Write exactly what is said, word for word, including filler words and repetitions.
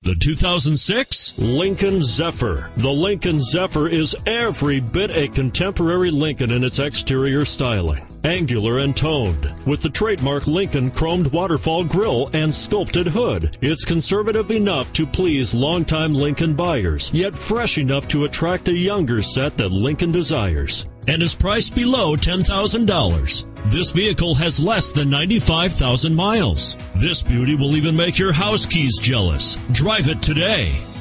The two thousand six Lincoln Zephyr. The Lincoln Zephyr is every bit a contemporary Lincoln in its exterior styling. Angular and toned, with the trademark Lincoln chromed waterfall grille and sculpted hood. It's conservative enough to please longtime Lincoln buyers, yet fresh enough to attract a younger set that Lincoln desires, and is priced below ten thousand dollars. This vehicle has less than ninety-five thousand miles. This beauty will even make your house keys jealous. Drive it today.